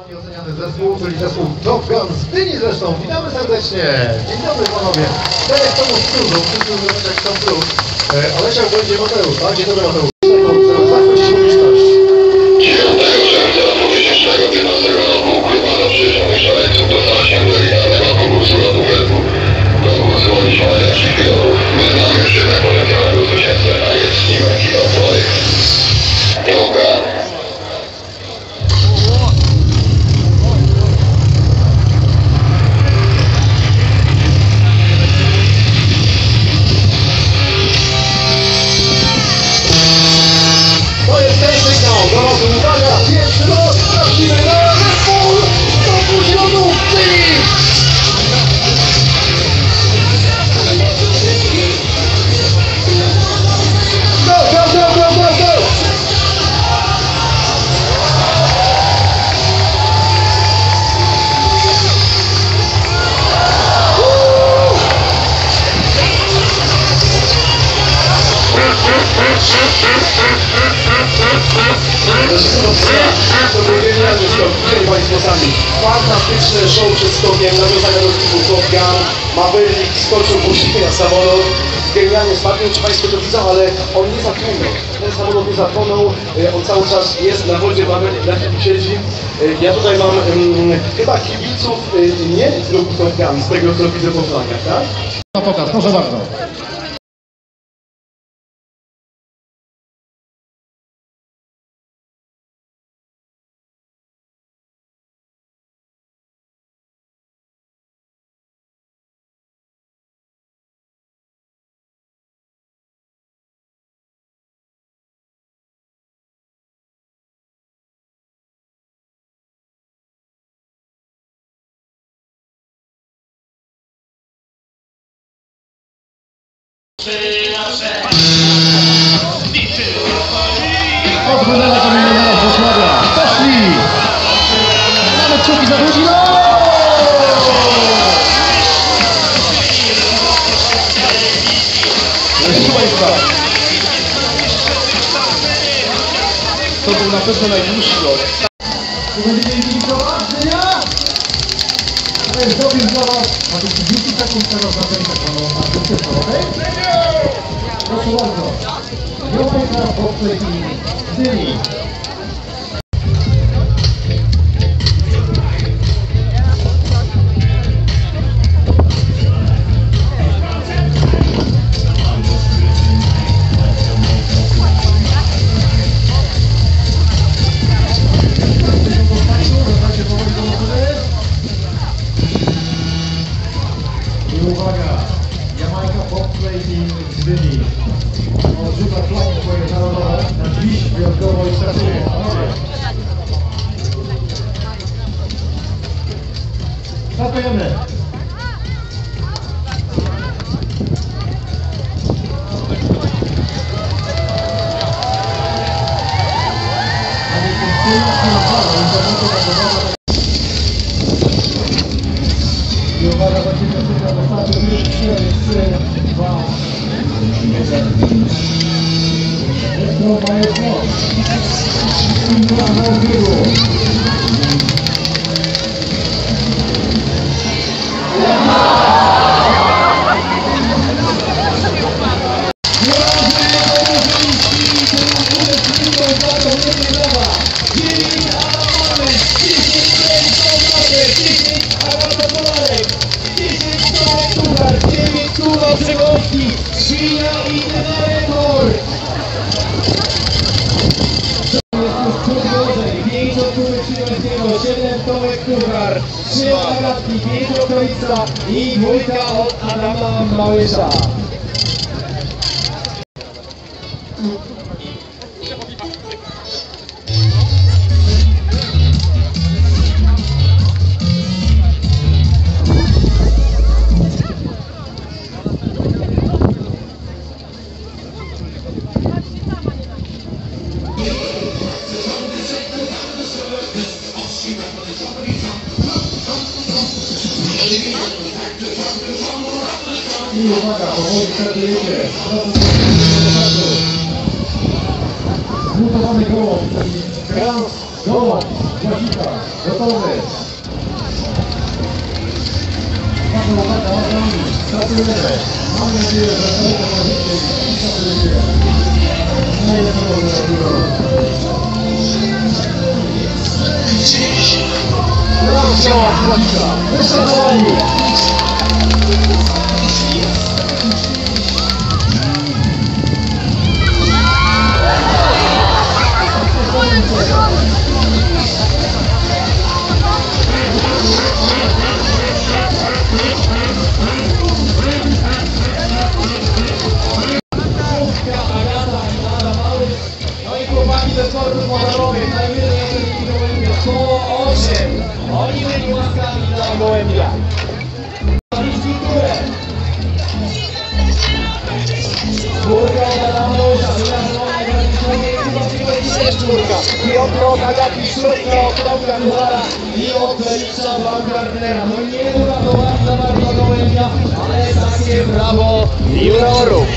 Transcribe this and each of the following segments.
Oceniany zespół, czyli zespół Top Gun z Gdyni zresztą. Witamy serdecznie. Dzień dobry panowie. Czterech tomów Cruzu, wszyscy jak Tom Cruise. Olesia będzie Mateusz, tak? Dzień dobry Mateusz. Zachwycić publiczność. 9 czerwca 2015 roku Kurwana przyjrzał szaleńców do starcia oryginalnego konkursu lotowego. Konkurs woliczony jak pilotów. My znamy szybę potencjalnego zwycięzcę, a jest nim ekipa projekt. Top Gun. To jest ten sygnał, zaraz uwaga, pierwszy lot, prawdziwy lot, zespół, konkurs lotów w Gdyni! Go, go, go, go, go, go! To był genialny skok, widzieli Państwo sami. Fantastyczne show przed skokiem, nawiązania do stylu Top Gun. Maverick skoczył później na samolot. Genialnie spadł, nie wiem czy Państwo to widzą, ale on nie zapłynął. Ten samolot nie zapłonął, on cały czas jest na wodzie, Maverick na nim siedzi. Ja tutaj mam chyba kibiców nie z ruchu Top Gun, z tego co widzę po flagach, tak? Na pokaz, proszę bardzo. Odpłynęła to milionera z Wrocławia. Poszli! Nawet kciuki za ludzi. Proszę Państwa. To był na pewno najdłuższy lot. Będziecie kibicować? To jest doping dla Was. A to 30 sekund teraz na ten okej? Proszę bardzo. Jopeka Bobsleigh z Gdyni. I uwaga, Jamajka Bobsleigh z Gdyni. Odrzuca flagi swoje narodowe na dziś wyjątkowo i startuje. Startujemy! I uwaga, za chwilę sygnał ostatnio już 4, 3, 2, 1. Jest to Majestro. Sygnał na odbiegu. Świnia i Generator! Jest już przód gorzej, 5 od Kuby Krzyżowskiego, 7 Tomek Kuchar, 3 od Agatki, 5 od Kolica i 2 od Adama Małysza. I uwaga, powoli startujecie. Zmutowany koło. Krans, Gołąb, Głazika, gotowy. Startujemy. Mam nadzieję, że to startujemy. Krans, Gołąb, Głazika, wystartowani. No i chłopaki ze sportów motorowym, najwyżej jeszcze gołębia, koło 8. Oni byli łaskawi dla gołębia. Czwórka od Adama Łyża, czwórka. Piątka od Agaty, szóstka od Tomka Kuchara i od Feliksa Baumgartnera. No nie uratowali za bardzo gołębia, ale takie brawo juniorów.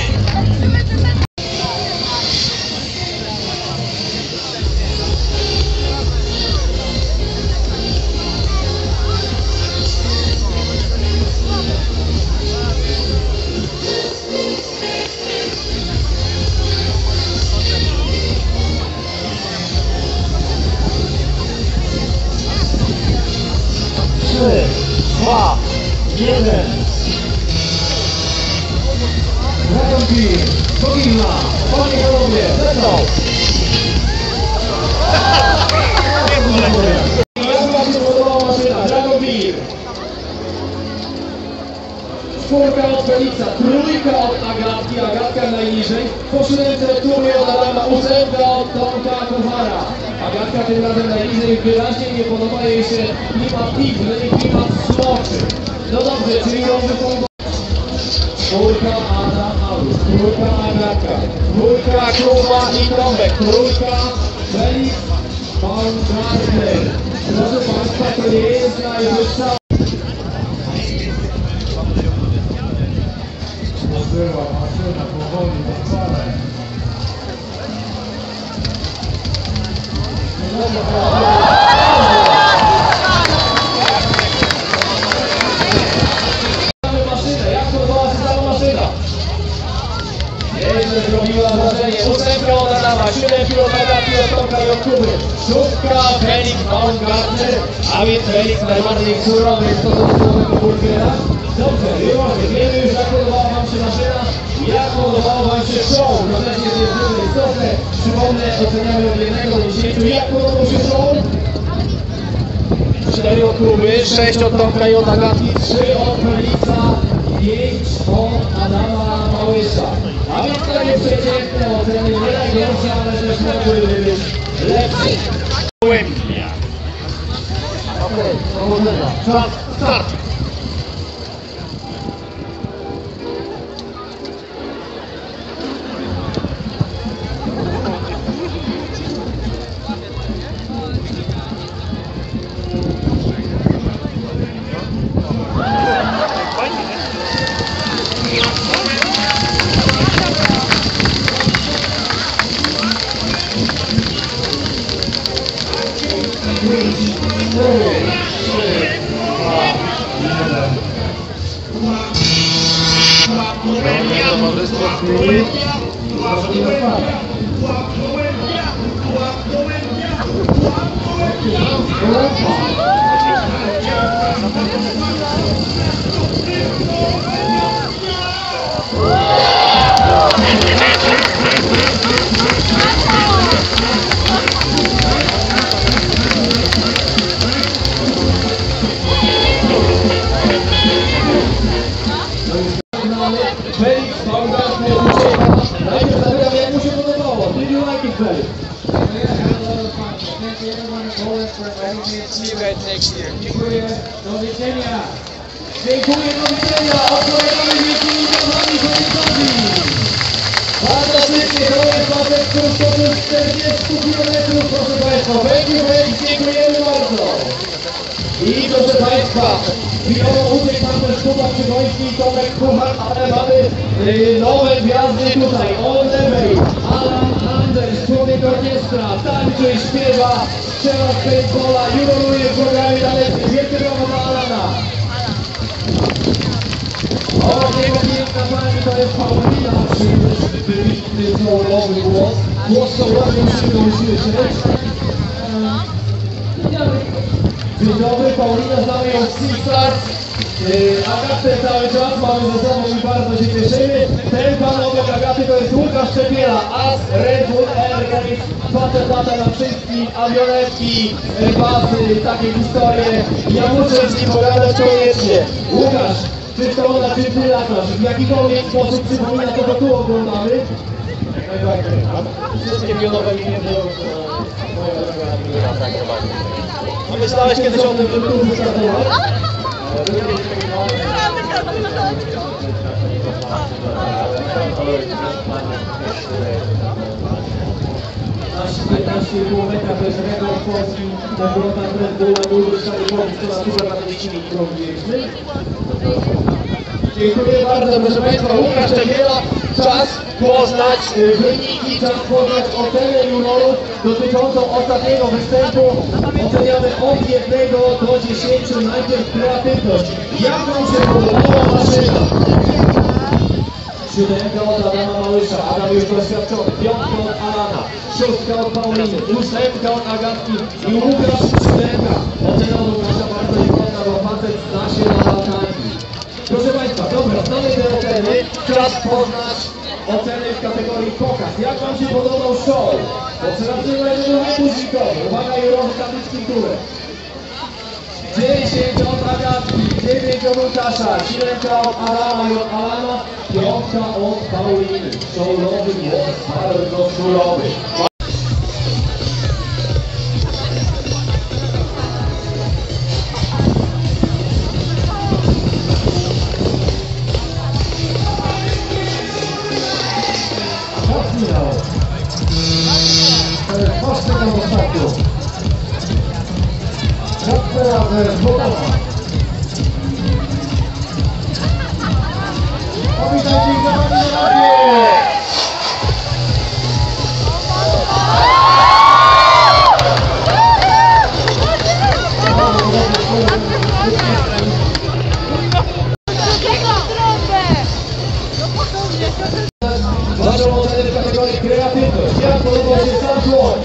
Trzy, 2, 1. Dragon Beer, Bogina, panie i panowie, lecą! Jak wam się podobała maszyna? Dragon Beer. Czwórka od Feliksa, trójka od Agatki, Agatka najniżej, po siódemce tury od Adama, ósemka od Tomka Kuchara. Agatka tym razem najniżej, wyraźnie nie podoba jej się klimat piwny i klimat smoczy. No dobrze, czyli dobrze punkt. Czwórka Adam Alusz, czwórka Agatka, czwórka Kuba i Tomek, trójka Felix Baumgartner. Proszę Państwa, to nie jest najwyższa. Była maszyna powoli na parę. Maszynę, jak podobała się sama maszyna? Nieźle zrobiła wrażenie. Ósemka od Adama, 7 kg od Tomka i od Kuby. Szóstka Felix Baumgartner, a więc Felix najbardziej surowy w stosunku do tego burgera. Dobrze, wyłącznie, wiemy już jak podobała wam się maszyna, jak podobało wam się show. To też jest niezwykle istotne. Przypomnę, oceniamy od 1 do 10. Jak podobał się show? 4 od Kuby, 6 od Tomka i od Agatki, 3 od Felixa, 5 od Adama Małysza. A więc to nie przeciętne oceny, nie najgorsze, ale też mogły być lepsze. Okej, powodzenia. Czas, start! Felix Baumgartner ucieka. Najpierw zapytam, jak mu się podobało. Did you like it, Felix? Dziękuję. Do widzenia. Dziękuję, do widzenia. Odpowiadamy wielkimi brawami Felixowi. Fantastycznie, to jest pasek krótkowy z 40 km, proszę Państwa. Thank you, Felix. Dziękujemy bardzo. I proszę Państwa, chwilowo uciekł nam też Kuba Przygoński i Tomek Kuchar, ale mamy nowe gwiazdy tutaj. On lewej, Alan Anders, człowiek piękna orkiestra, tańczy i śpiewa, strzela z baseballa, juroruje w programie talenty. Wielkie brawo dla Alana. Oraz jego piękna pani to jest Paulina, wybitny sołowy głos. Głos sołowy musimy usłyszeć. Dzień dobry, Paulina, znamy ją z Six Stars. Agatę cały czas mamy ze sobą i bardzo się cieszymy. Ten pan obok Agaty to jest Łukasz Czepiela, as Red Bull Air Race, facet lata na wszystkim, awionetki, basy, takie historie. Ja muszę z nim pogadać koniecznie. Łukasz, czy to ona, czy ty latasz? W jakikolwiek sposób przypomina to, co tu oglądamy? Wszystkie pionowe linie były a myślałeś kiedyś o tym, żeby tu wystartować? Nasz 15,5 metra to jest rekord polski, debiutant Red Bulla, Juliusz Szarykowicz, to na super na wyścigi krążniczny. Dziękuję bardzo, proszę Państwa, Łukasz Czepiela. Czas poznać wyniki, czas poznać ocenę jurorów dotyczącą ostatniego występu. Oceniamy od 1 do 10. Najpierw kreatywność. Jak wam się podobała maszyna? 7 od Adama Małysza, Adam już doświadczony. 5 od Alana, 6 od Pauliny, 8 od Agatki i Łukasz 7. Ocena od Łukasza bardzo istotna, bo facet zna się na lataniu. Proszę Państwa, dobra, znamy te oceny. Czas poznać oceny w kategorii pokaz. Jak wam się podobał show? Obserwacyjne trochę muzikowe. Uwaga, jurorzy tabliczki górę. 10 od Agatki, 9 od Łukasza, 7 od Adama i od Alana, 5 od Pauliny. Showrowy głos, bardzo surowy. To jest właśnie na ostatniu. Teraz Bogowa. Powitajcie ich za wami na razie! Waszą ocenę w kategorii kreatywność. Jak podobał się sam dłoń?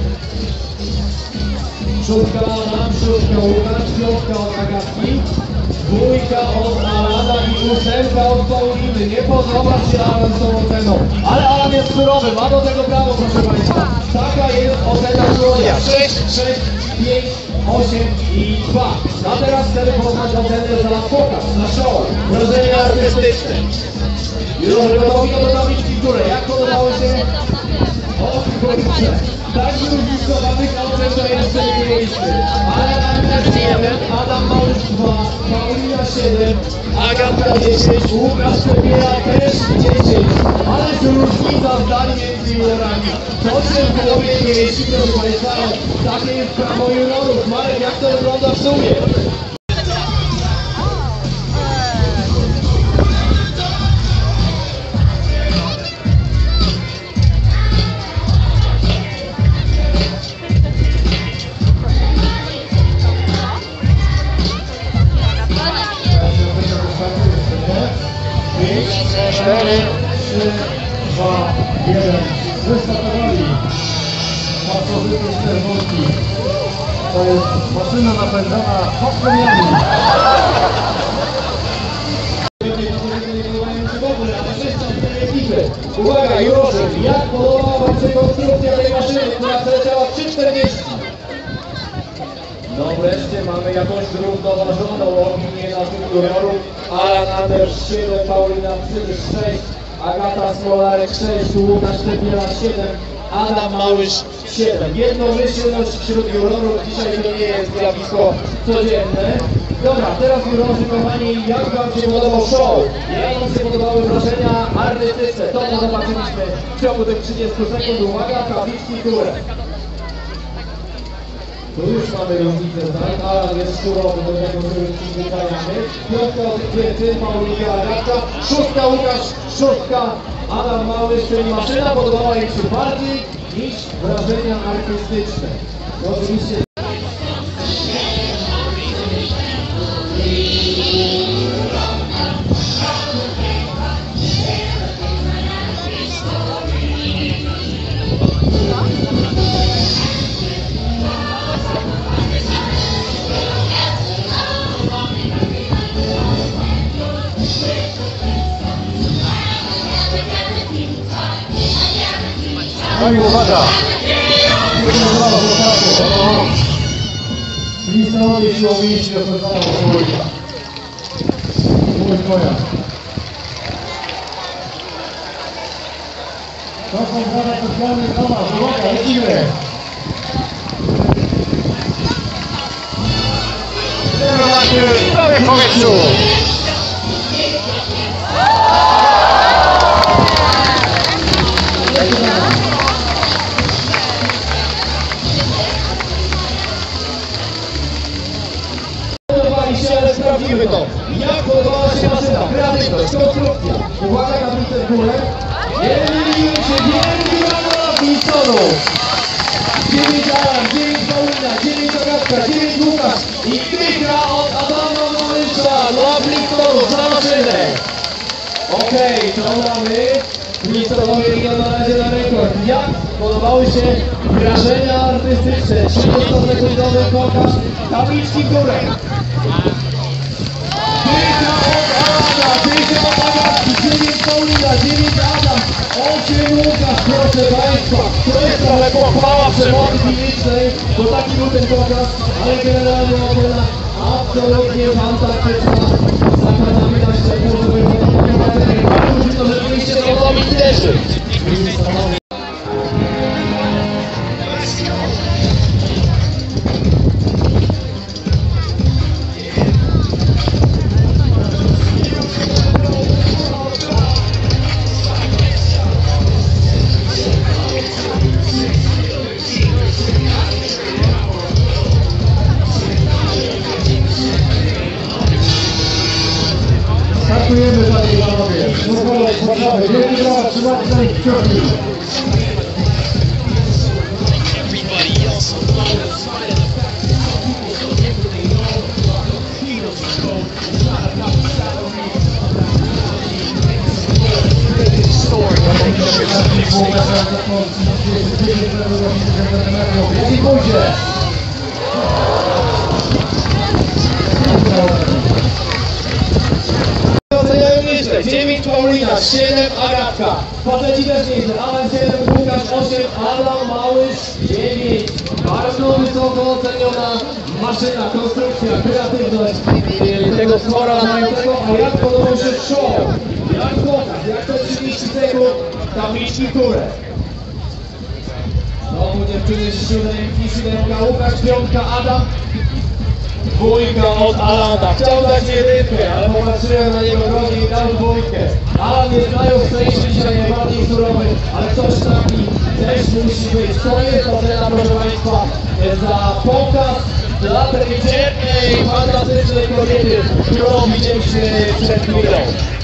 6 Adam, 6 Łukasz, 5 od Agatki, 2 od Alana i 8 od Pauliny. Nie podoba się Alan z tą oceną, ale Alan jest surowy, ma do tego prawo, proszę Państwa. Taka jest ocena dłonia. 6, 6, 5, 8 i 2. A teraz chcemy poznać ocenę za pokaz, na show, wrażenia artystyczne. Już gotowi do tabliczki w górę. Jak podobało się? O kurczę, tak zróżnicowanych ocen to jeszcze nie mieliśmy. Ale Adam 1, Adam Małysz 2, Paulina 7, Agatka 10, Łukasz Czepiela też 10. Ale jest różnica zdań między jurorami. To się w głowie nie mieści, proszę Państwa. Takie jest prawo jurorów. Marek, jak to wygląda w sumie? Cztery, 3, 2, 1. Wystartowali. Pasożyty z czerwonki. To jest maszyna napędzana podkoniami. Uwaga, jurorzy, jak podobała wam się konstrukcja tej maszyny, która przeleciała 3,40? No wreszcie mamy jakąś zrównoważoną opinię na tym jurorów. Alan Anders 7, Paulina 6, Agata Smolarek 6, Łukasz Czepiela 7, Adam Małysz 7. Jednomyślność wśród jurorów, dzisiaj to nie jest zjawisko codzienne. Dobra, teraz jurorzy, kochani, jak wam się podobał show? Jak wam się podobały wrażenia artystyczne? To co zobaczyliśmy w ciągu tych 30 sekund. Uwaga, tabliczki w górę. Tu już mamy różnicę zdań. Alan jest surowy, do tego sobie przyzwyczajamy. 5 od dziewczyn, Paulina, Agatka, 6 Łukasz, 6 Adam Małysz, czyli maszyna podobała im się bardziej niż wrażenia artystyczne. No, oczywiście. No i uwaga! Listonowie siłowiści rozpoznają Wójka. Wójt moja. To są zadania specjalne dla was. Uwaga, lecimy! Prawie w powietrzu! Ale sprawdzimy to. Jak podobała się maszyna? Kreatywność, konstrukcja. Uwaga, tablice w górę. Wielki brawa Wilsonów. 9 Alan, 9 Paulina, 9 Agatka, 9 Łukasz. I tykra od Adama Małysza dla Wilsonów za maszynę. Okej, to mamy. Wilsonowie idą na razie na rekord. Jak podobały się wrażenia artystyczne? 30-sekundowy pokaz. Tabliczki w górę. Tyka od Alana, tyka od Agatki, 9 Paulina, 9 Adam, 8 Łukasz, proszę Państwa. To jest trochę pochwała przemocy fizycznej, bo taki był ten pokaz, ale generalnie ocena absolutnie fantastyczna. Zakładamy na szczegół, żeby to rzeczywiście to mi cieszy. Startujemy, panie i panowie. Zapraszamy. Wielkie brawa, trzymajcie za nich kciuki. I pójdzie. Oceniają nieźle. 9 Paulina, 7 Agatka. Faceci też nieźle. Alan 7, Łukasz 8, Adam Małysz 9. Bardzo wysoko oceniona maszyna, konstrukcja, kreatywność tego stwora latającego. A jak podobał się show? Jak pokaz? Jak to 30 sekund? Tabliczki w górę. Znowu dziewczyny z 7, Łukasz 5, Adam. Dwójka od Alana. Chciał dać jedynkę, ale popatrzyłem na niego drogi i dał dwójkę. Alan jest najostrzejszy dzisiaj, najbardziej surowy, ale coś taki też musi być. To jest ocena, proszę Państwa, za pokaz dla tej pięknej, fantastycznej kobiety, którą widzieliśmy przed chwilą.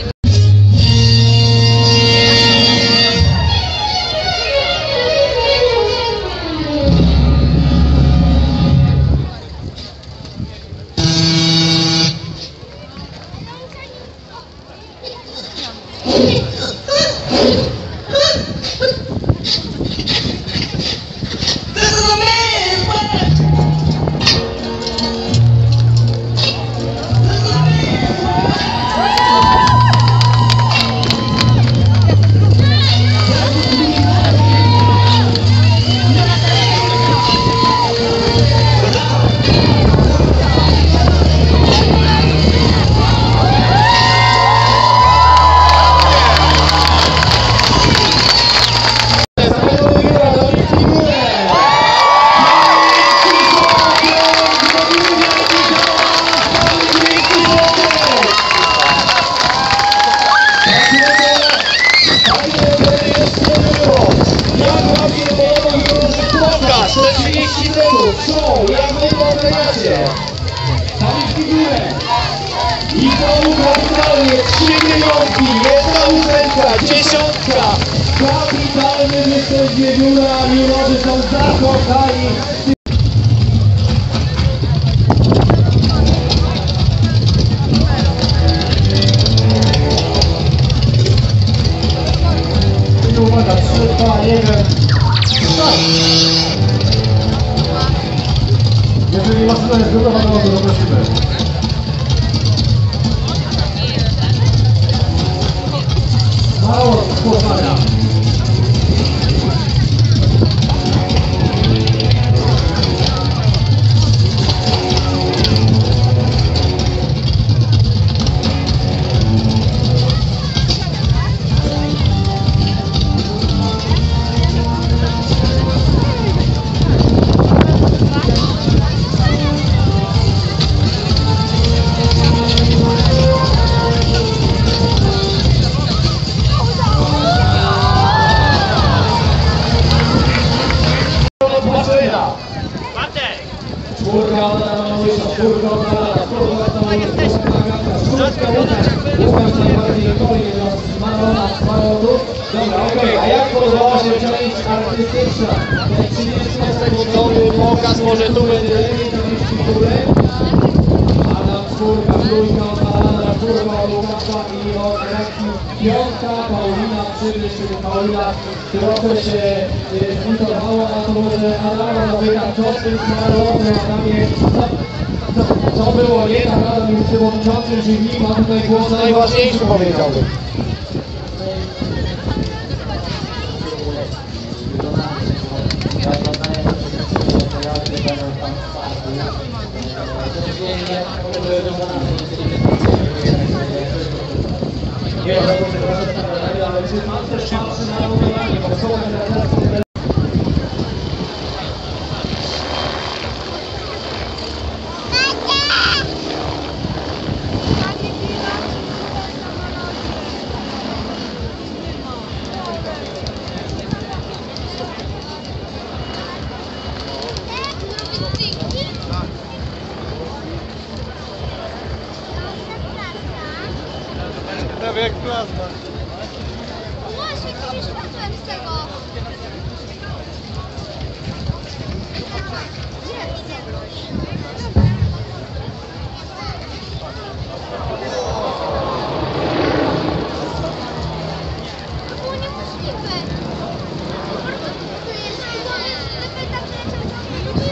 Jak wy to oceniacie? Tabliczki w górę. I znowu kapitalnie 3 wyjątki, 1 ósemka, 10. Kapitalny występ Wiewióra, jurorzy są zakochani. I uwaga, 3, 2, 1. Start! Jeżeli maszyna jest gotowa, to prosimy. Mało spłoszania. Czwórka oddana Łysa, czwórka oddana, Łukasz najbardziej spokojnie z Marona z Marotu. Dobra, okej, a jak podobała się część artystyczna? Ten 30-sekundowy pokaz, może tu będzie lepiej, tam Adam czwórka, trójka oddana, czwórka od Łukasza i od reakcji piątka, Paulina Przybysz, czyli Paulina trochę się zlitowała na to, że Adama nabyka czosnym z Marotem, Adamie, co było nie tak, Adam jest przewodniczącym jury, ma tutaj głos najważniejszy, powiedziałbym. Nie ma ale czy pan też patrzy na oglądanie, bo są Prawie jak plazma. Właśnie, to już wróciłem z tego. To było niemożliwe. To jest tak, że leciał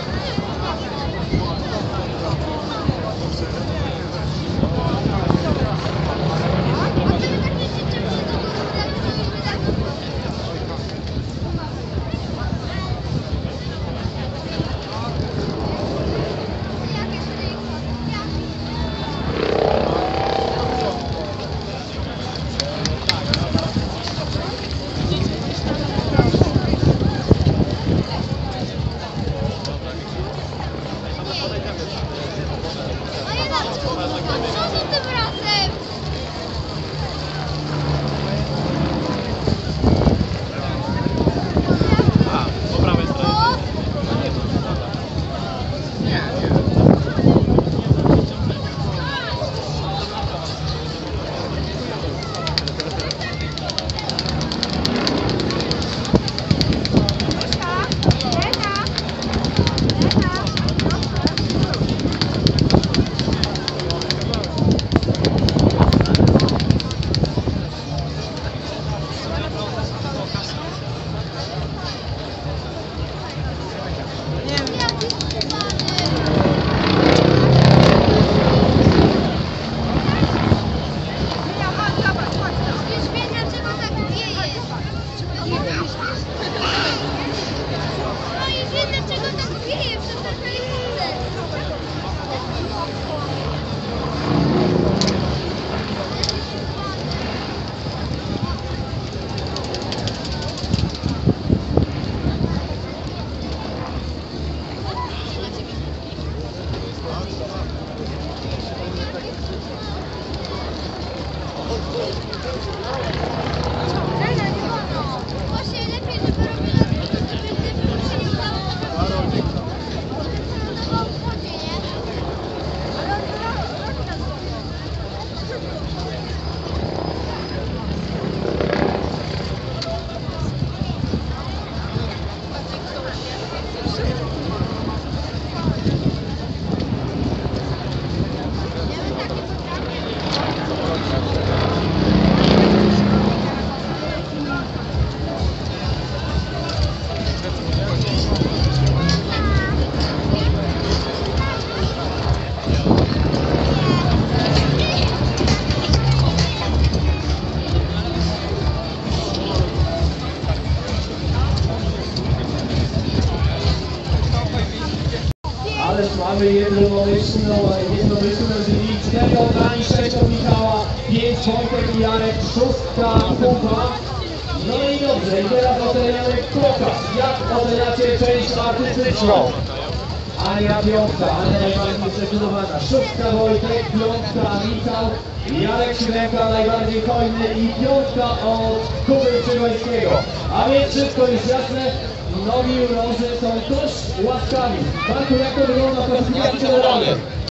mamy jednomyślną, czyli 4 oddani, 6 od Michała, 5 Wojtek i Jarek, 6 Kuba. No i dobrze, i teraz oceniamy pokaz. Jak oceniacie część artystyczną? Ania piątka, Ania najbardziej zdecydowana, 6 Wojtek, 5 Michał, Jarek 7 najbardziej hojny i 5 od Kuby Przygońskiego. A więc wszystko jest jasne, nowi jurorzy są dość łaskawi. Marku, jak to wygląda w klasyfikacji generalnej?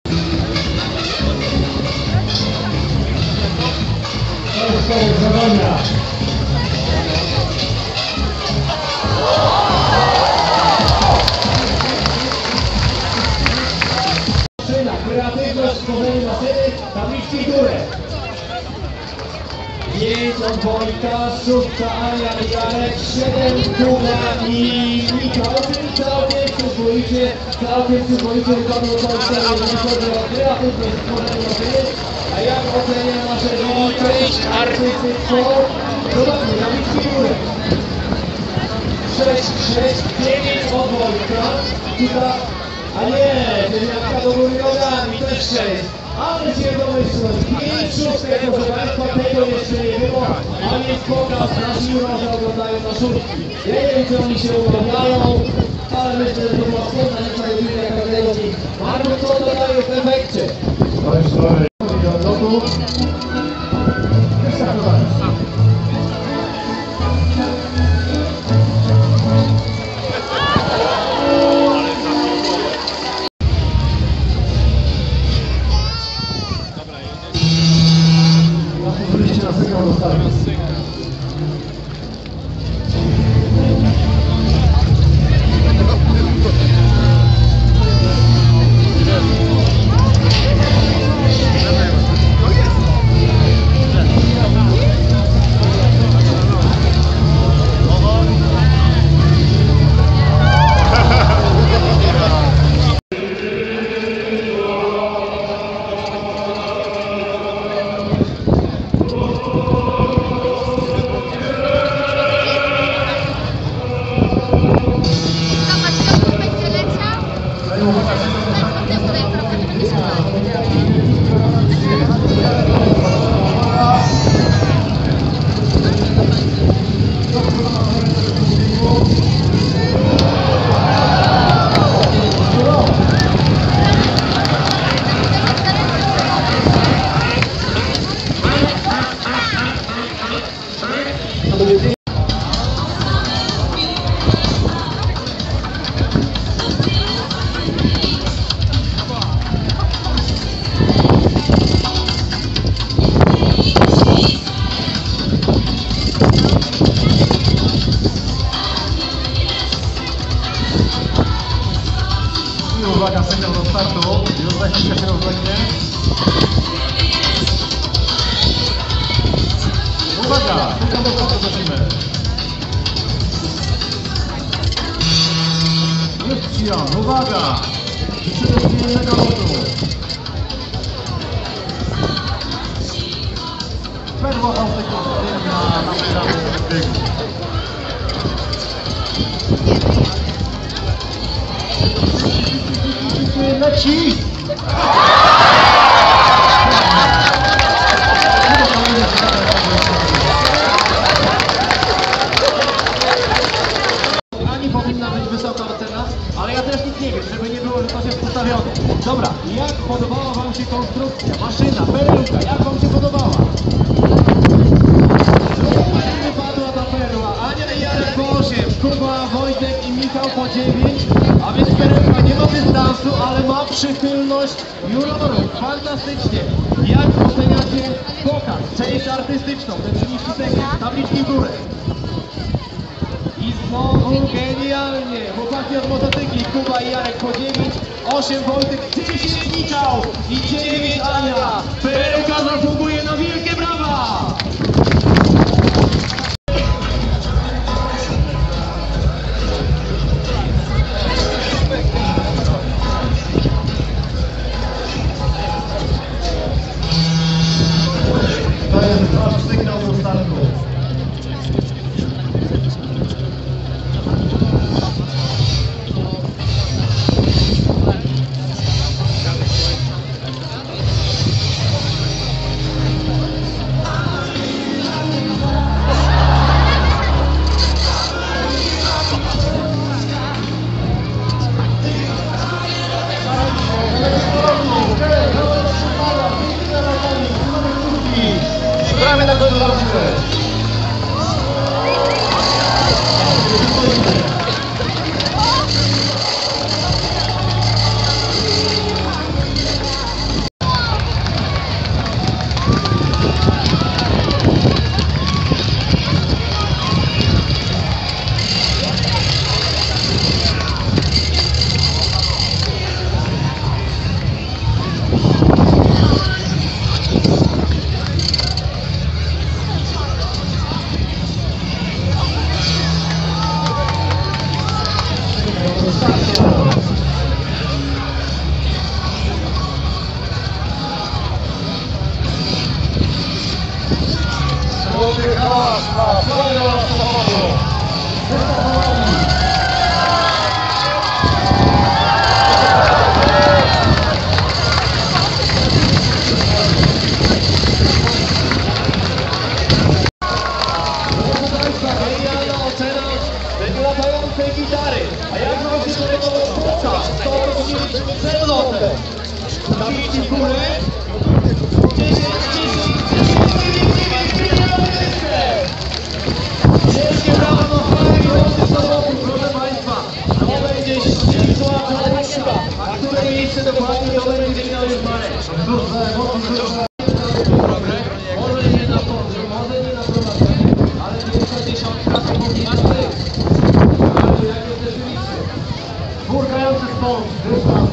To jest koniec zadania. Kreatywność, stworzenie maszyny, tabliczki w górę. 5 od Wojtka, 6 Ania i Jarek, 7 Kuba i Michał, czyli całkiem przyzwoicie wypadło to ocenię, jeżeli chodzi o kreatywność, stworzenie maszyny. A jak ocenia nasze część artystyczną? Zobaczmy, tabliczki w górę. 6, 9 od Wojtka, tutaj. A nie, dziewiątka do góry nogami, też 6. Ale się domyślność, 5 szóstek, proszę Państwa, tego jeszcze nie było. A więc pokaz, nasi jurorzy oglądają na szóstki. Ja nie wiem, czy oni się umawiają, ale myślę, że to była wspólna liczba jedynie każdego z nich. Marku, co to daje w efekcie? Uwaga, sygnał do startu. Już za chwilkę się rozlegnie. Uwaga, sygnał do startu zacznijmy. Krystian, uwaga! Życzymy przyjemnego lotu. Perła na biegu. Leci! Ani powinna być wysoka ocena, ale ja też nic nie wiem, żeby nie było, że to jest postawione. Dobra, jak podobała Wam się konstrukcja, maszyna, perełka, jak Wam się podobała? Wypadła ta perła, Ania i Jarek po 8, Kuba, Wojtek i Michał po 9, a więc perełka nie ma dystansu, ale ma przychylność jurorów. Fantastycznie. Jak oceniacie pokaz, część artystyczną, te 30 sekund, tabliczki w górę. I znowu genialnie. Chłopaki od motocykli, Kuba i Jarek po 9, 8 Wojtek, 10 Michał i 9 Ania. Perełka zasługuje na wielkie brawa! To jest wasz sygnał do startu. przed lotem. Zabijcie w górę. 10, 10, 10, ciężkie brawa do fajnie, proszę Państwa. To będzie ścisła czołówka. A które miejsce dokładnie to będzie wiedział już Marek. Może nie na podróż, może nie na prowadzenie, ale pierwsza dziesiątka to powinna być. Ale jak jest rzeczywiście. Burkający sport, dystans.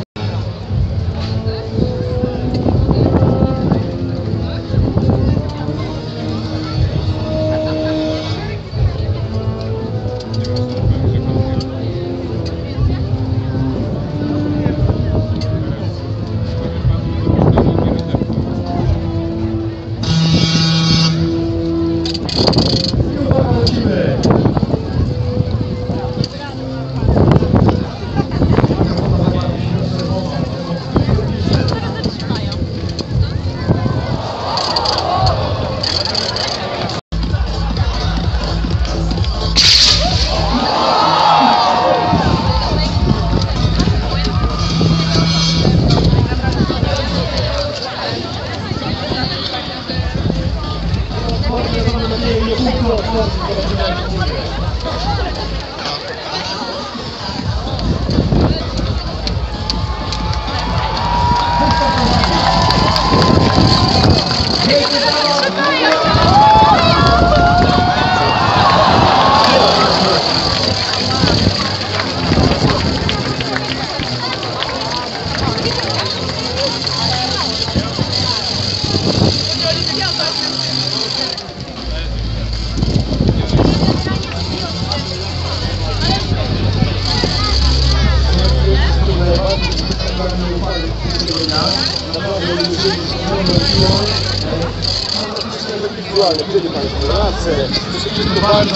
Widzieli Państwo relacje, wszystko bardzo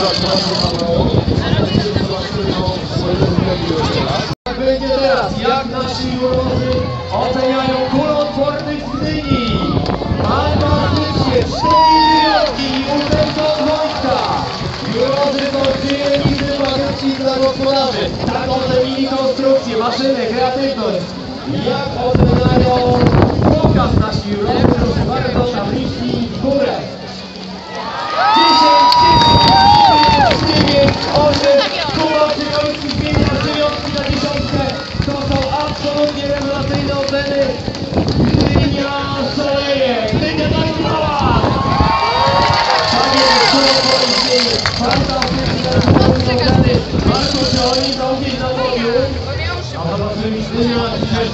Tak będzie teraz, jak nasi jurorzy oceniają kuloodpornych z Gdyni. Fantastycznie, 4 wyjątki i ósemka od Wojtka. Jurorzy są przyjemni, sympatyczni dla gospodarzy. Tak ocenili konstrukcję, maszynę, kreatywność. Jak oceniają pokaz nasi jurorzy, proszę bardzo, tabliczki w górę. 10, 9, 8, Kuba Przyjąski zmienia przyjątki na dziesiątkę. To są absolutnie rewelacyjne oceny. Gdynia szaleje, Gdynia zagrała! Tak jest, Kuba Przyjąski, fantastyczne oceny. Marko, czy oni są gdzieś na podium? A zobaczymy, Gdynia dzisiaj.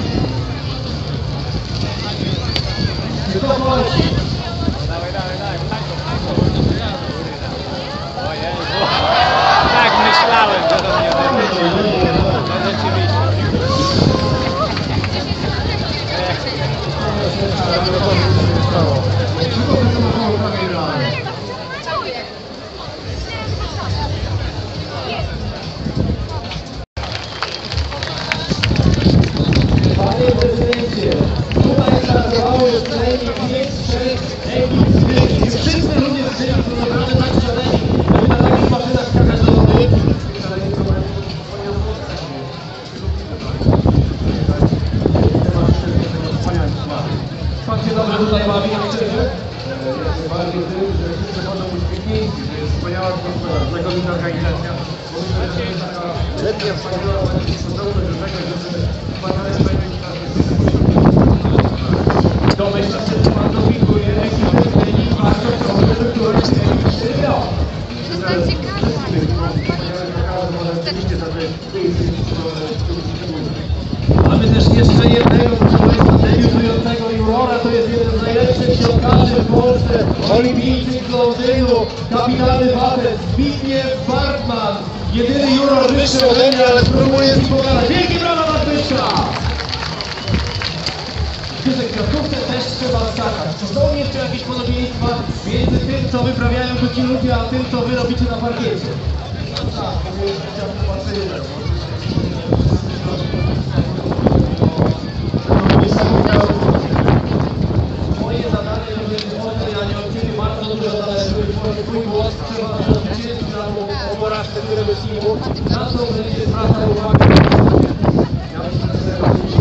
Kto chodzi? Tak myślałem, że to nie będzie. No rzeczywiście. Panie prezydencie, tutaj startowały w trening 5-3 ekip z Gdyni. Wszyscy ludzie z Gdyni są naprawdę tak szaleni, żeby na takich maszynach skakać do wody. Pan się dobrze tutaj bawi, jak szczerze? Jest bardziej tym, że wszyscy chodzą uśmiechnięci, że jest wspaniała atmosfera, znakomita organizacja. Bo myślę, że to jest taka letnia, wspaniała sposobność do tego, żeby wspaniale spędzić czas. Domyślam się, że pan dopinguje ekipy z Gdyni, bardzo proszę, żeby któryś z ekip wygrał. Zostańcie karma. Mamy też jeszcze jednego, proszę Państwa, debiutującego jurora, to jest jeden z najlepszych siatkarzy w Polsce, olimpijczyk z Londynu, kapitalny facet, Zbigniew Bartman, jedyny juror wyższy ode mnie, ale spróbuję z nim pogadać. Wielkie brawa Bartyczka! W kwiatkówce też trzeba skakać. Czy są jeszcze jakieś podobieństwa między tym, co wyprawiają tu ci ludzie, a tym, co wy robicie na parkiecie? Moje zadanie to jest ocenianie od Ciebie bardzo dużo zależy, twój głos trzeba zwyciężyć na porażkę, które myślimy, na co będzie zwracał uwagę. Ja myślę, że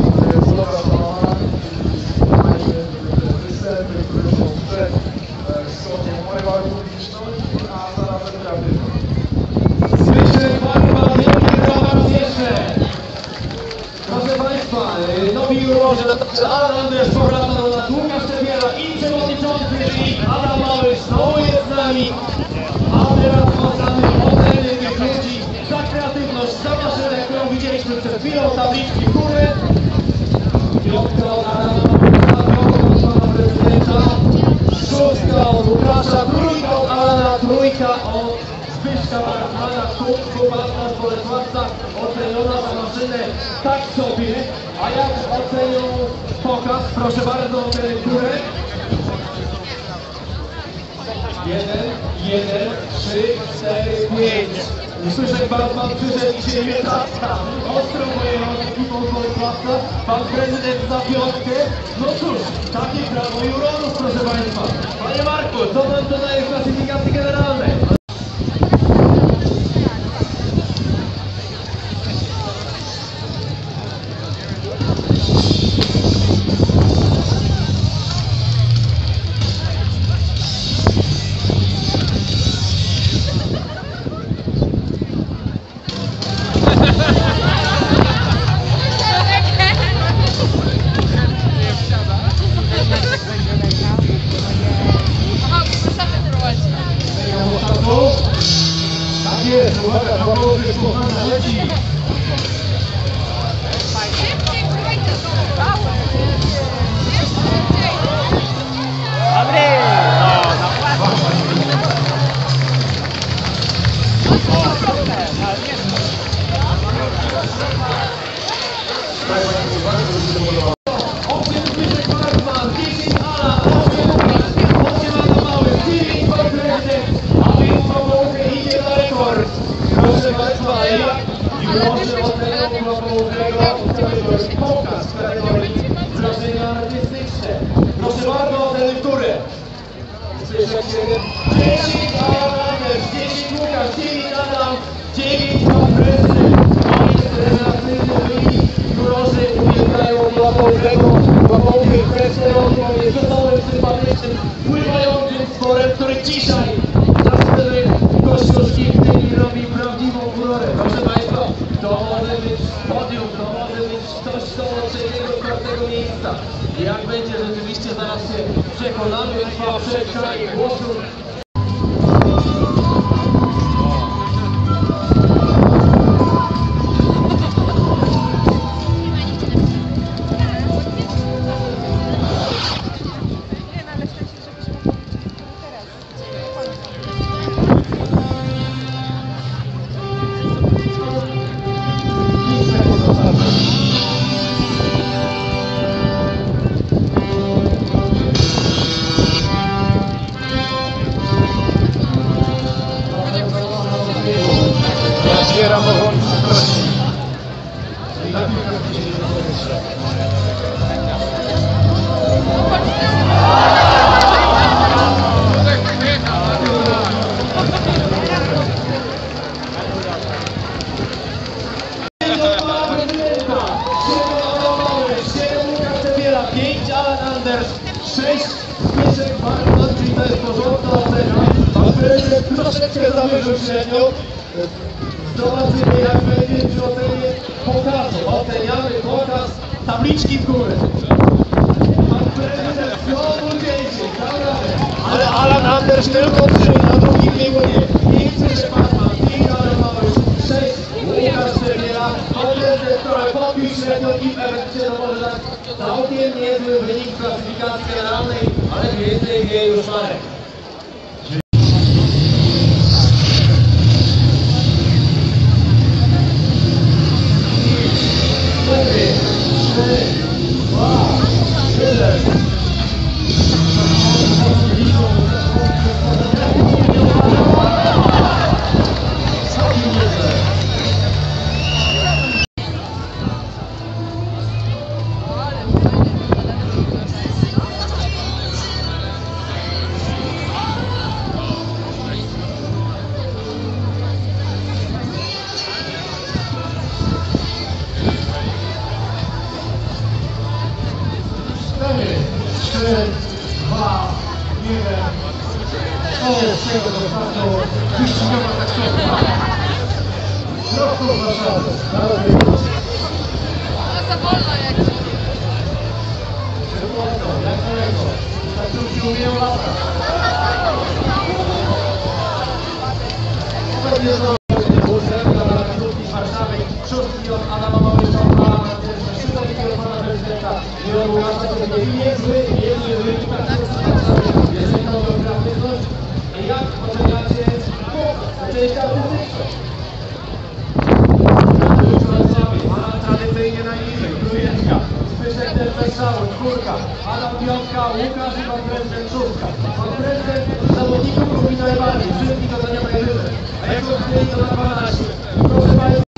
drogi jurorzy, także Alan Anders powraca do nas, Łukasz Szczepiela i przewodniczący i Adam Małysz znowu jest z nami. A teraz oddamy oceny tych ludzi za kreatywność, za maszynę, którą widzieliśmy przed chwilą, tabliczki w górę. Piątka od Adama, piątka od pana prezydenta, szóstka od Łukasza, trójka od Alana, trójka od Zbyszka Bartmana, chłopaka z Bolesławca, oceniona za maszynę tak sobie. A jak ocenią pokaz? Proszę bardzo, oceny w górę. 1, 3, 4, 5. Słyszę, Bartman przyszedł i się nie trafia. Ostro pojechał z ekipą Bolesławca. Pan prezydent za piątkę. No cóż, takie prawo jurorów, proszę Państwa. Panie Marku, co pan dodaje w klasyfikacji generalnej? Tak jest, uwaga, Paweł Wyszkowana leci. Dobry! No, naprawdę. Proszę Państwa, jurorzy ocenią pokaz w kategorii wrażenia artystyczne. Proszę bardzo, oceny w górę. 10 Alan Anders, 10 Łukasz, 9 Adam, 9 pan prezydent. To jest rewelacyjny wynik. Jurorzy uwielbiają łapowego presterową, wesołym, sympatycznym, pływającym sporem, który dzisiaj na scenę Kościuszki robi prawdziwą furorę. Proszę Państwa, to może być podium, to może być coś koło 3-4 miejsca. Jak będzie rzeczywiście, zaraz się przekonamy, trwa przekazanie głosu. Otwieram powoli. Alan Anders, 6 Zbyszek Bartman, czyli to jest porządna ocena. Pan prezydent troszeczkę zawyżył średnią. Zobaczymy, jak będzie przy ocenie pokazu. Oceniamy pokaz, tabliczki w górę. Pan prezydent znowu 10, dał radę. Ale Alan Anders tylko 3, na drugim biegunie. I Zbyszek Bartman, i Adam Małysz, 6 Łukasz Szczepiela. Pan prezydent trochę podbił średnią i ewentualnie może dać całkiem niezły wynik w klasyfikacji generalnej, ale więcej wie już Marek. To jest tego de facto wyścigowa taksówka. Prosto w Warszawie. Za wolno jak umieją latać. Ósemka dla Królki z Warszawy, szóstki od Adama Małyszowa, siódemki od pana prezydenta i od Łukasza, to będzie niezły wynik na Królki z Warszawy, jeżeli chodzi o kreatywność. Jak oceniacie część artystyczną? Tradycyjnie najniżej, trójeczka, Zbyszek też Wesoły, czwórka, Adam piątka, Łukasz i pan prezydent szóstka. Pan prezydent zawodników lubi najbardziej, wszystkich ocenia najwyżej. A jak oceniali to na 12. Proszę państwa.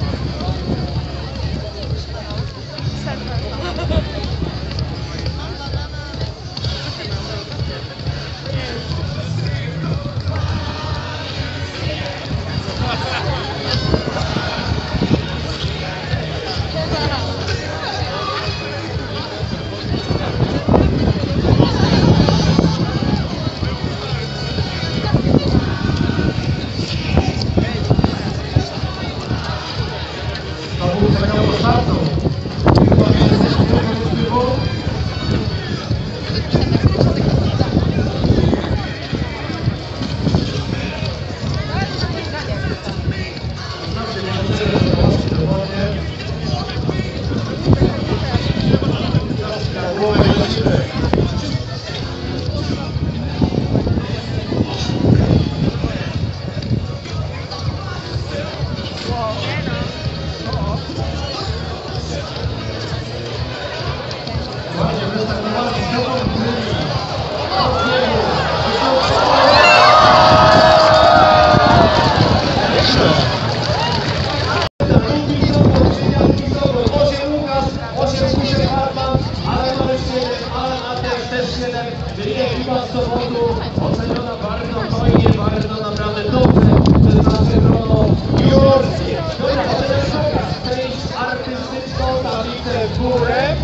Oceniona bardzo fajnie, bardzo naprawdę dobrze przez nasze grono jurorskie. Część artystyczną, tablicę w górę.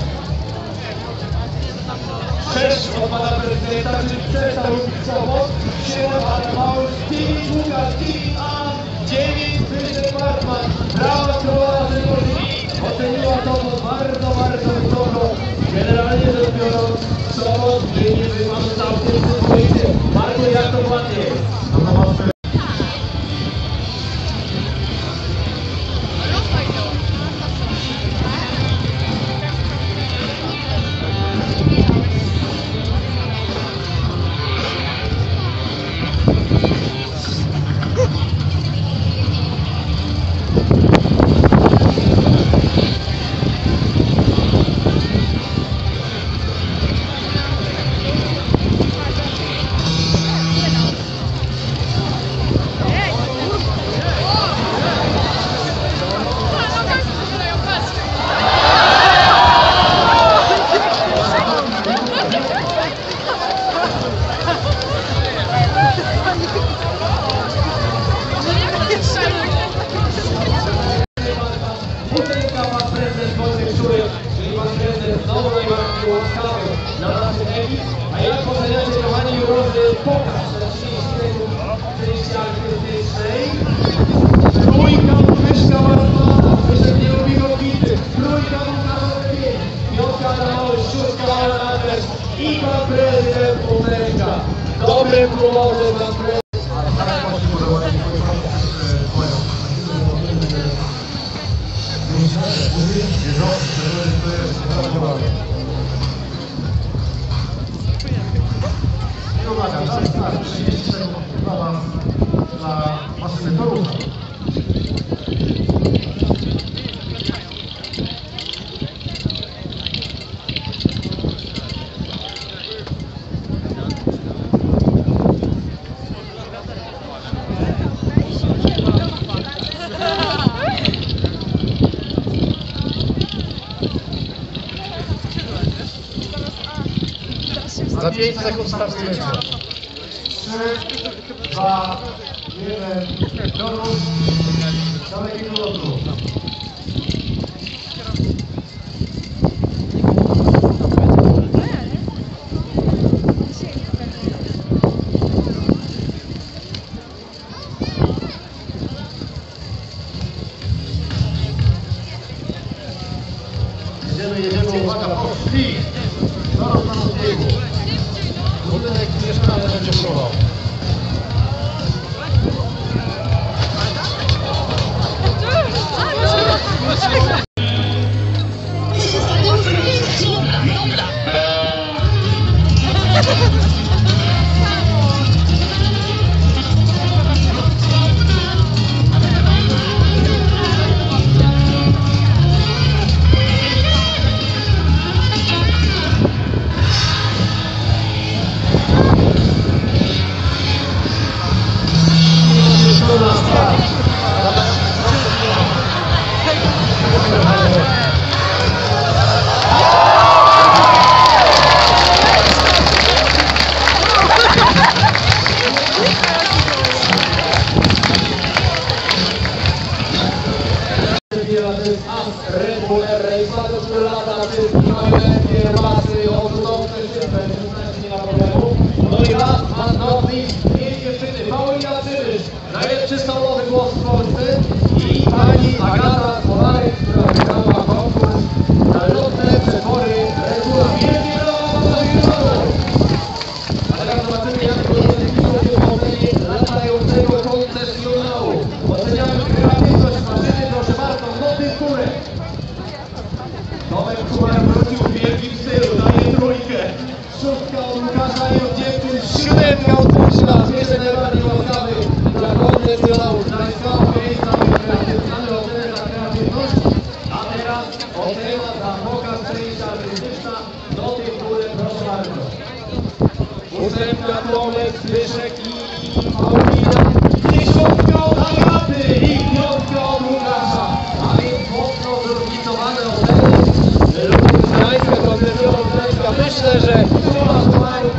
6 od pana prezydenta, czyli przestał robić pomoc. 7 Adam Małysz, 9 Łukasz, 9 A, 9 Zbyszek Bartman. Brawa królowa Zygmunt oceniła to bardzo, bardzo wysoko. Generalnie rzecz biorąc, Sobot nie wymaga całkiem przyzwoity. Marku, jak to ładnie jest? A jak oceniacie, kochani jurorzy, pokaz na 30 sekund części artystycznej? Trójka Zbyszka Bartmana, Zbyszek nie lubi go bity. Trójka Łukasza lepiej. Piątka Adam Małysz, szóstka Alan Andres i pan prezydent ósemka. Dobre promoże pan prezydent. Uwaga, czas start, 30 sekund dla was, dla maszyny do ruchu. Za 5 sekund startujecie. 3, 2, 1, do ruchu. Dalekiego lotu. Jedziemy, uwaga, poszli! Zaraz na biegu. Red Bull Air Race, który lata na wszystkim elemencie masy, odrzucące szybę, nie ma problemu. No i last but not least, jej dziewczyny, Paulina Przybysz, najlepszy solowy głos w Polsce i pani Agata Smolarek, która wygrała konkurs na lotne przetwory Red Bulla. Wielkie brawa dla juroru! A teraz zobaczymy, jak wygląda technicznie latającego koncesjonału. Oceniamy kreatywność maszyny, proszę bardzo, noty w górę. Tomek Kubar wrócił w wielkim stylu, daje trójkę. Szóstka od Łukasza i od dziewczyn, siódemka od Kuszla. Pierwszy najbardziej łaskawy dla koncesjonału. Znajdziemy miejsca kreatywne, ocenę za kreatywność. A teraz ocena za pokaz przejścia artystyczna. Noty w górę, proszę bardzo. Ósemka, Tomek, Zbyszek i Paulina. Dziesiątka od Agaty i piątka od Łukasza. A więc mocno zróżnicowane oceny. Lubuskańska, koncesjonalna. Myślę, że suma summarum.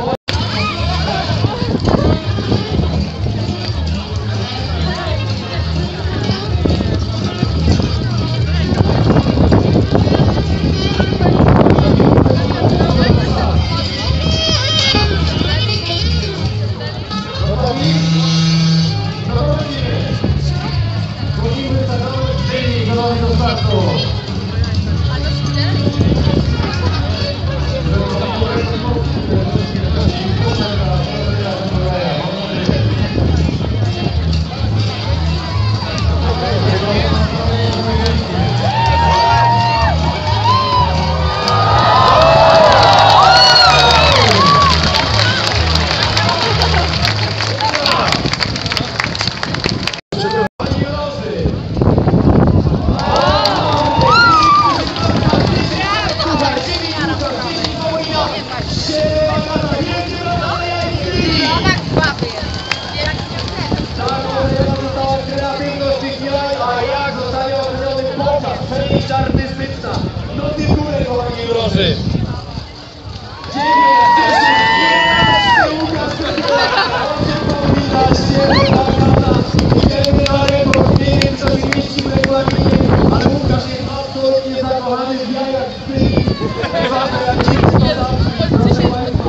Artystyczna. No ty w górę, kochani jurorzy. 9, 10, 11, Łukasz idziemy na rekord. Nie wiem, co się mieści w regulaminie, ale Łukasz jest absolutnie zakochany w jajach z Kryli. Nieważne jak dzieci to zawsze. Proszę Państwa.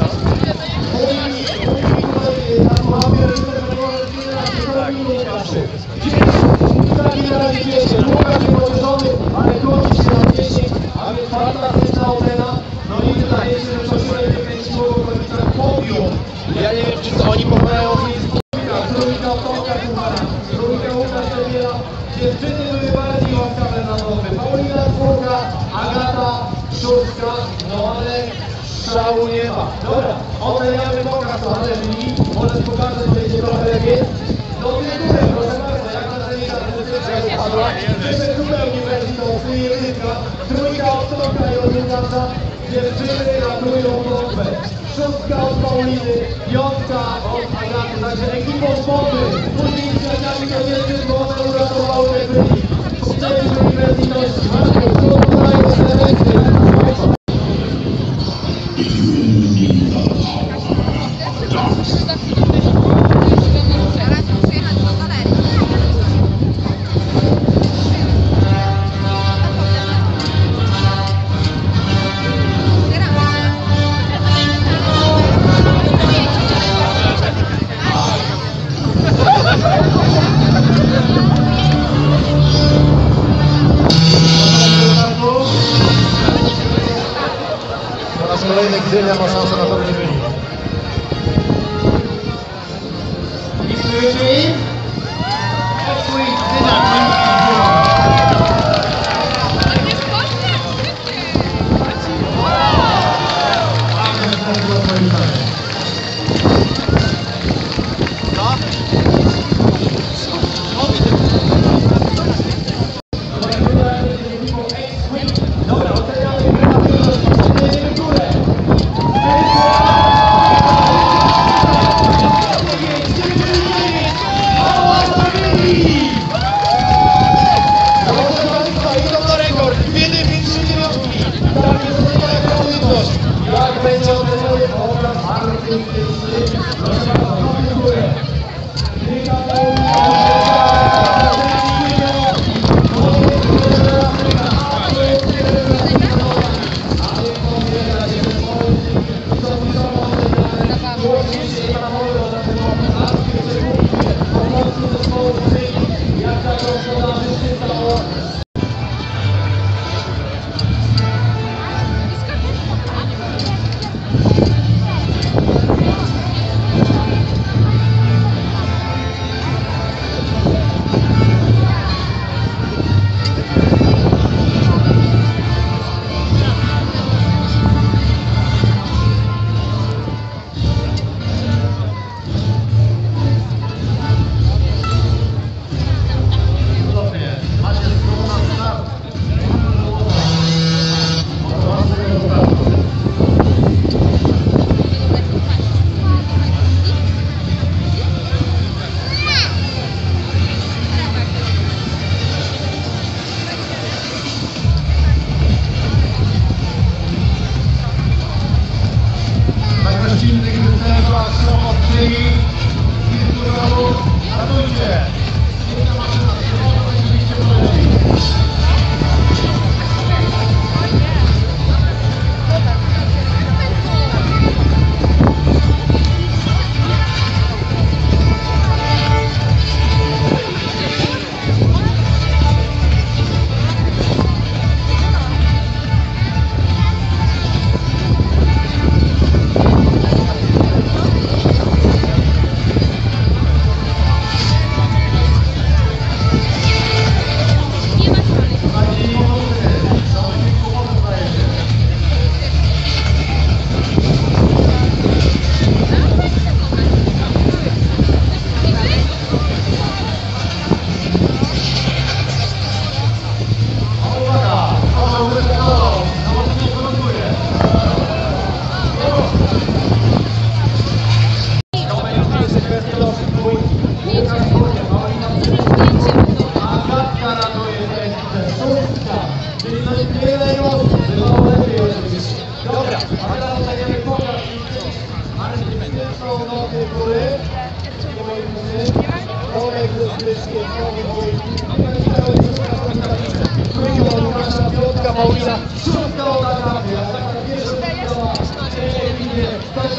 Zakochamy resztę, że może zbierać się zrobił Łukaszu. Taki na razie pierwszy. Łukasz jest poszerzony, ale kończy się na 10, a więc fantastyczna ocena. No i wydaje się, że przeszłej wykręciło w okolicach podium. Ja nie wiem, czy to oni pokonają miejscu. Trójka Tomka Kumara, trójka Łukasz Tebiela. Dziewczyny były bardziej łaskawe na nowy. Paulina czwórka, Agata szóstka, no ale szału nie ma. Dobra, oceniamy pokaz na lepiej. Możesz pokazać, będzie trochę lepiej. Do tej góry, proszę bardzo, jak na scenie artystycznej spadła. Jeszcze zupełnie wersji jedynka, trójka od Tomka i od Łukasza. Dziewczyny ratują bombę. Szóstka od Pauliny, piątka od Agaty. Także ekipą bomby. Później przyjaciółmi do dziewczyn, bo one uratowały te byli. Chcieliśmy uniwersytności. Marku, co podają elementy? Po raz kolejny Gdynia ma szansę na dobry wynik. Ale nie w Polsce?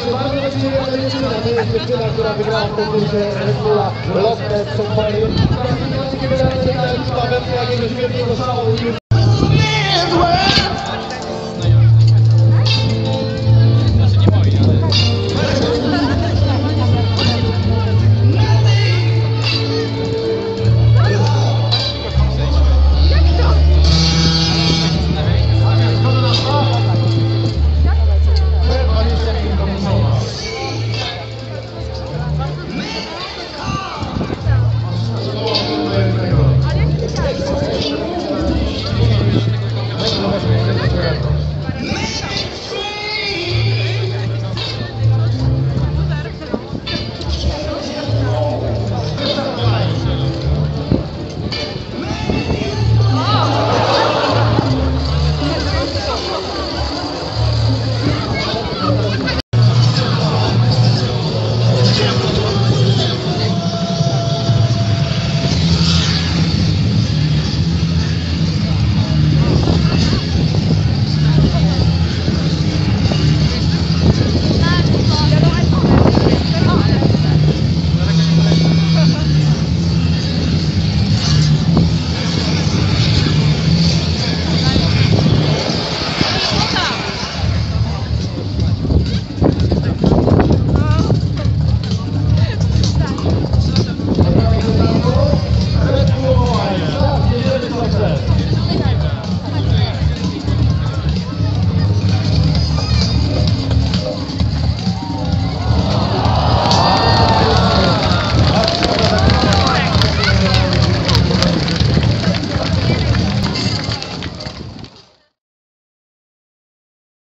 bardzo dziękujemy dziewczyna, to jest dziewczyna, która wygrała w konkursie Red Bulla Lotne Software. Klasyfikacji generalnej ta wersja jakiegoś wielkiego szału.